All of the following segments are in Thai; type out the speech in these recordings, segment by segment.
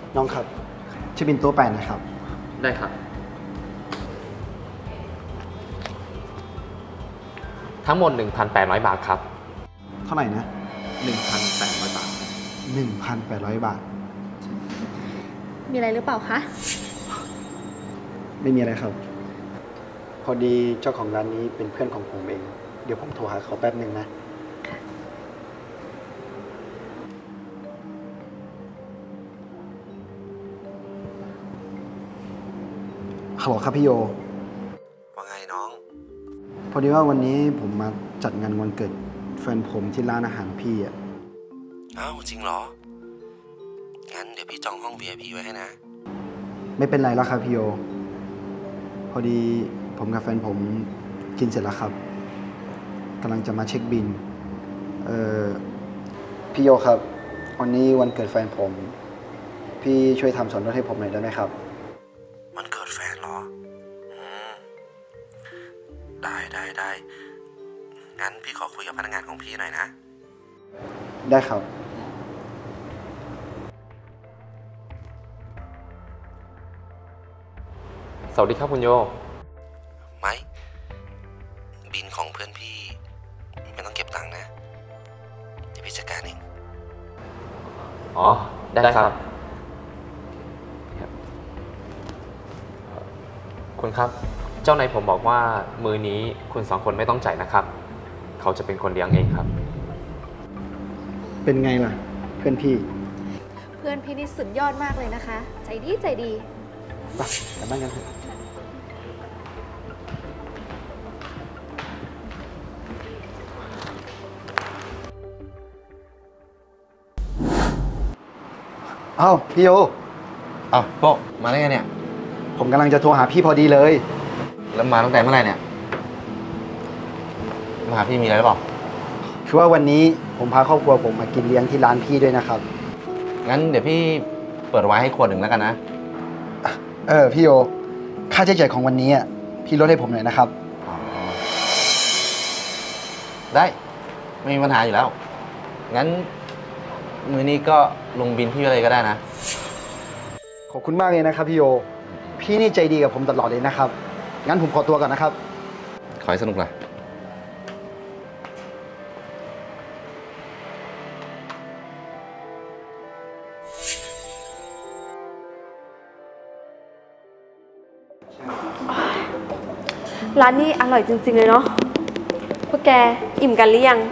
น้องครับชื่อบินโต๊ะแปดนะครับได้ครับทั้งหมด 1,800 บาทครับเท่าไหร่นะ 1,800 บาท 1,800 บาทมีอะไรหรือเปล่าคะไม่มีอะไรครับพอดีเจ้าของร้านนี้เป็นเพื่อนของผมเองเดี๋ยวผมโทรหาเขาแป๊บหนึ่งนะฮัลโหลครับพี่โยว่าไงน้องพอดีว่าวันนี้ผมมาจัดงานวันเกิดแฟนผมที่ร้านอาหารพี่อ่ะอ้าวจริงเหรองั้นเดี๋ยวพี่จองห้อง VIP ไว้ให้นะไม่เป็นไรแล้วครับพี่โยพอดีผมกับแฟนผมกินเสร็จแล้วครับกำลังจะมาเช็คบิลพี่โยครับวันนี้วันเกิดแฟนผมพี่ช่วยทำส่วนลดให้ผมหน่อยได้ไหมครับวันเกิดแฟนเหรอได้งั้นพี่ขอคุยกับพนักงานของพี่หน่อยนะได้ครับสวัสดีครับคุณโยไหมบินของเพื่อนพี่ไม่ต้องเก็บตังค์นะเดี๋ยวพี่จัดการเองอ๋อได้ครับคุณครับเจ้านายผมบอกว่ามื้อนี้คุณ2 คนไม่ต้องจ่ายนะครับเขาจะเป็นคนเลี้ยงเองครับเป็นไงล่ะเพื่อนพี่นี่สุดยอดมากเลยนะคะใจดีไปกลับบ้านกันเถอะอ้าวพี่โยอ้าวโป๊ะมาได้ไงเนี่ยผมกำลังจะโทรหาพี่พอดีเลยแล้วมาตั้งแต่เมื่อไหร่เนี่ยมาหาพี่มีอะไรหรือเปล่าคือว่าวันนี้ผมพาครอบครัวผมมากินเลี้ยงที่ร้านพี่ด้วยนะครับงั้นเดี๋ยวพี่เปิดไว้ให้ขวดหนึ่งแล้วกันนะพี่โยค่าใช้จ่ายของวันนี้พี่ลดให้ผมหน่อยนะครับได้ไม่มีปัญหาอยู่แล้วงั้นมื้อนี้ก็ลงบินพี่อะไรก็ได้นะขอบคุณมากเลยนะครับพี่โยพี่นี่ใจดีกับผมตลอดเลยนะครับงั้นผมขอตัวก่อนนะครับขอให้สนุกนะร้านนี้อร่อยจริงๆเลยเนาะพวกแกอิ่มกันหรือยัง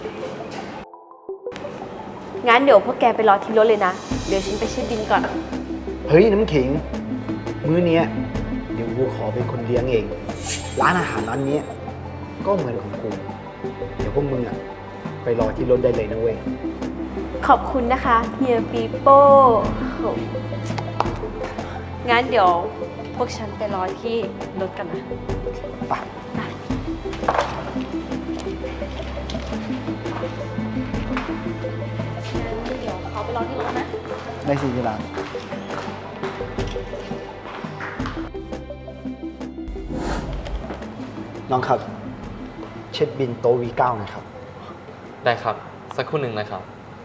งั้นเดี๋ยวพวกแกไปรอที่รถเลยนะเดี๋ยวฉันไปเช็คบิลก่อนเฮ้ยน้ำขิงมื้อนี้เดี๋ยวกูขอเป็นคนเลี้ยงเองร้านอาหารร้านนี้ก็เหมือนของกูเดี๋ยวพวกมึงไปรอที่รถได้เลยนะเว้ยขอบคุณนะคะเฮียปีโป้งั้นเดี๋ยวพวกฉันไปรอที่รถกันนะไปเดี๋ยวเขาไปรอที่รถนะได้สิที่ร้านน้องครับเช็คบินโต๊ะ V9 นะครับได้ครับสักครู่หนึ่งนะครับ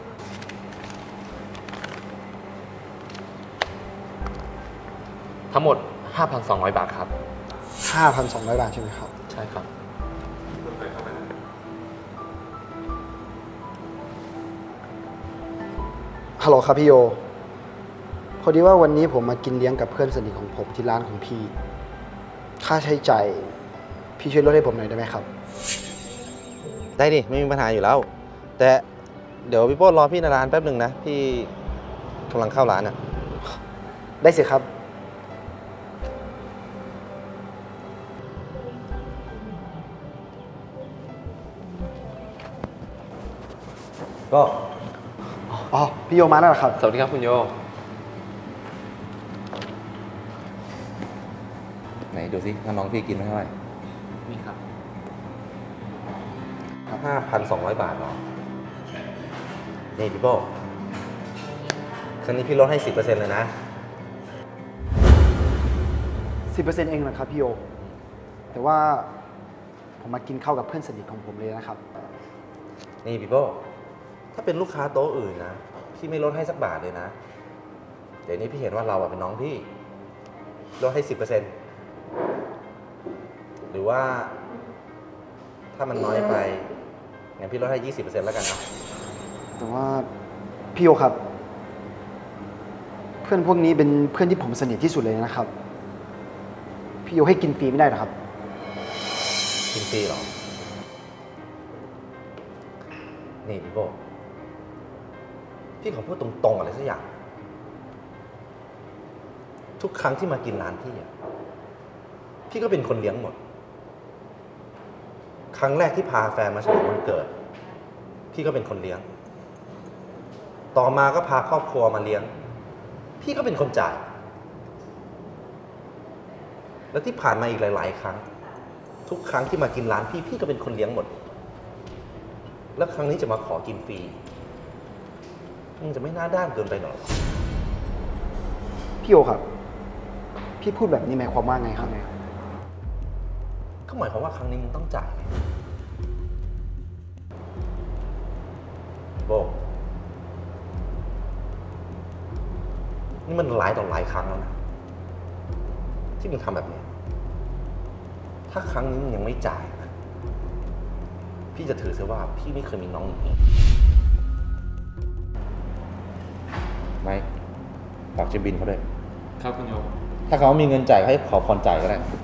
ทั้งหมด 5,200 บาทครับ 5,200 บาทใช่ไหมครับใช่ครับฮัลโหลครับพี่โยพอดีว่าวันนี้ผมมากินเลี้ยงกับเพื่อนสนิทของผมที่ร้านของพี่ค่าใช้จ่ายพี่ช่วยลดให้ผมหน่อยได้ไหมครับได้ดิไม่มีปัญหาอยู่แล้วแต่เดี๋ยวพี่โป้รอพี่ในร้านแป๊บหนึ่งนะพี่กำลังเข้าร้านได้สิครับก็อ๋อพี่โยมาแล้วเหรอครับสวัสดีครับคุณโยไหนดูสิว่าน้องพี่กินเท่าไหร่นี่ครับ 5,200 บาทเหรอนี่พี่โป้ครั้งนี้พี่ลดให้ 10% เลยนะ 10% เองเหรอครับพี่โยแต่ว่าผมมากินข้าวกับเพื่อนสนิทของผมเลยนะครับนี่พี่โป้ถ้าเป็นลูกค้าโต๊ะอื่นนะพี่ไม่ลดให้สักบาทเลยนะเดี๋ยวนี้พี่เห็นว่าเราเป็นน้องพี่ลดให้ 10%หรือว่า ถ้ามันน้อยไปงั้นพี่ลดให้ 20%แล้วกันนะแต่ว่าพี่โอครับ เพื่อนพวกนี้เป็นเพื่อนที่ผมสนิทที่สุดเลยนะครับ พี่โอให้กินฟรีไม่ได้หรอครับกินฟรีเหรอ นี่พี่โบพี่ขอพูดตรงๆอะไรสักอย่าง ทุกครั้งที่มากินร้านพี่พี่ก็เป็นคนเลี้ยงหมด ครั้งแรกที่พาแฟนมาฉลองวันเกิด พี่ก็เป็นคนเลี้ยง ต่อมาก็พาครอบครัวมาเลี้ยง พี่ก็เป็นคนจ่าย แล้วที่ผ่านมาอีกหลายๆครั้ง ทุกครั้งที่มากินร้านพี่พี่ก็เป็นคนเลี้ยงหมด แล้วครั้งนี้จะมาขอกินฟรีมันจะไม่น่าด้านเกินไปหรอพี่โอครับ พี่พูดแบบนี้หมายความว่าไงครับก็หมายความว่าครั้งนี้มึงต้องจ่ายไงโบนี่มันหลายต่อหลายครั้งแล้วนะที่มึงทำแบบนี้ ถ้าครั้งนี้มึงยังไม่จ่ายนะพี่จะถือซะว่าพี่ไม่เคยมีน้องอย่างนี้ไม่ฝากเจบินเขาด้วยครับคุณโยมถ้าเขามีเงินจ่ายให้ขอผ่อนจ่ายก็ได้